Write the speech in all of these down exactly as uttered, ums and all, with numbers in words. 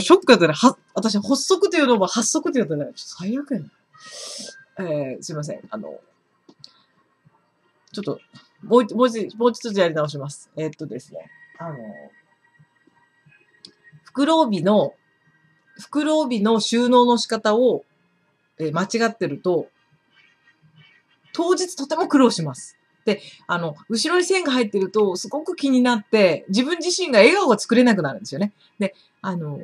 ショックだったね。は、私、発足というのも発足って言ったね。ちょっと最悪やな。えー、すいません。あの、ちょっと、もう一、もう一、もう一つやり直します。えー、っとですね。あの、袋帯の、袋帯の収納の仕方を、えー、間違ってると、当日とても苦労します。で、あの、後ろに線が入ってると、すごく気になって、自分自身が笑顔が作れなくなるんですよね。で、あの、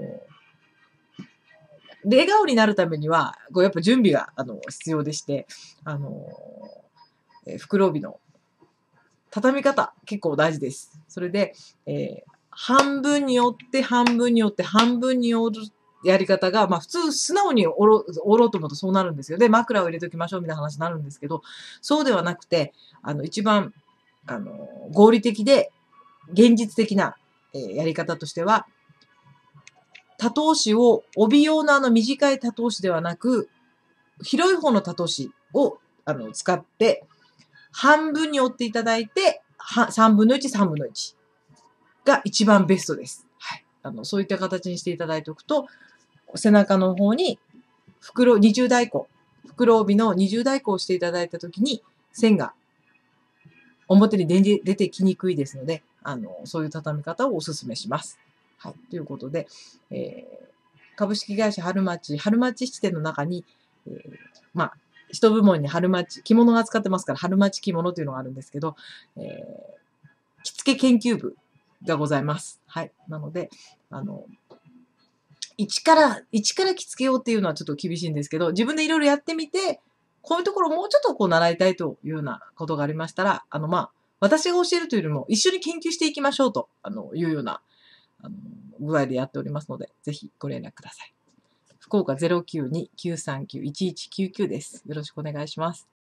で、笑顔になるためには、こうやっぱ準備が、あの、必要でして、あの、えー、袋帯の畳み方、結構大事です。それで、えー、半分に折って、半分に折って、半分に折るやり方が、まあ普通素直に折ろ折ろうと思うとそうなるんですよ。で、枕を入れときましょうみたいな話になるんですけど、そうではなくて、あの、一番、あの、合理的で、現実的な、えー、やり方としては、多頭紙を、帯用のあの短い多頭紙ではなく、広い方の多頭紙を、あの、使って、半分に折っていただいて、さんぶんのいち、さんぶんのいちが一番ベストです。はい。あの、そういった形にしていただいておくと、背中の方に、袋、二重太鼓、袋帯の二重太鼓をしていただいたときに、線が表に出てきにくいですので、あの、そういう畳み方をお勧めします。はい。ということで、えー、株式会社春町、春町七店の中に、えー、まあ、一部門に春町、着物が使ってますから、春町着物というのがあるんですけど、えー、着付け研究部がございます。はい。なので、あの、一から、一から着付けようっていうのはちょっと厳しいんですけど、自分でいろいろやってみて、こういうところをもうちょっとこう習いたいというようなことがありましたら、あの、まあ、私が教えるというよりも、一緒に研究していきましょうと、あの、いうような、あの、具合でやっておりますので、ぜひご連絡ください。福岡 ゼロきゅうに きゅうさんきゅう いちいちきゅうきゅう です。よろしくお願いします。